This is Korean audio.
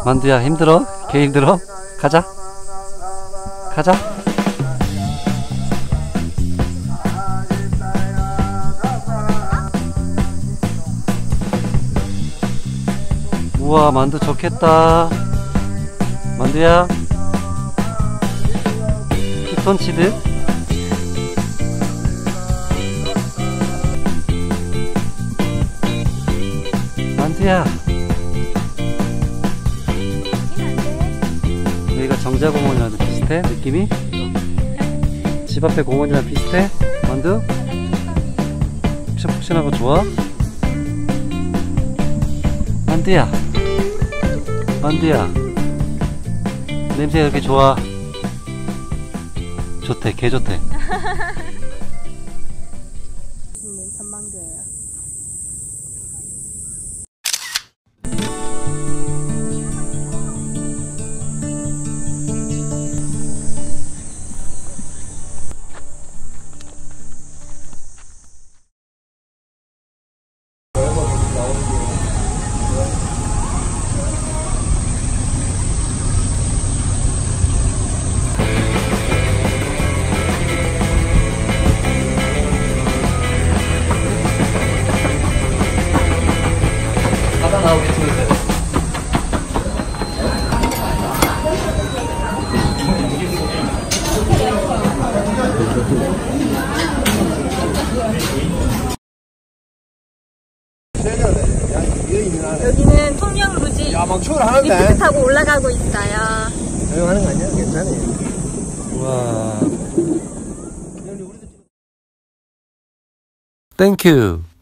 만두야 힘들어? 개 힘들어? 가자 가자. 우와 만두 좋겠다. 만두야 피톤치드 만두야. 여기가 정자공원이랑 비슷해? 느낌이? 집 앞에 공원이랑 비슷해? 만두? 푹신푹신하고 좋아? 만두야 만두야 냄새가 이렇게 좋아. 좋대 개 좋대. 전망대예요. 여기는 통영루지 리프트 타고 올라가고 있어요. 조용하는 거 아니야? 괜찮아요. 우와 땡큐.